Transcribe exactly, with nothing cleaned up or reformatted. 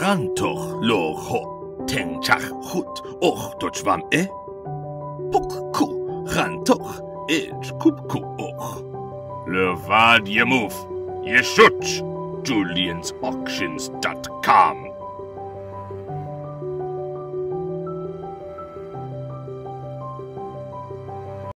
rantoch lo ho tenchach hut och dochvam e. Pokku rantoch ed kupku och. Levad yemuf, yeshuch, Julians Auctions dot com.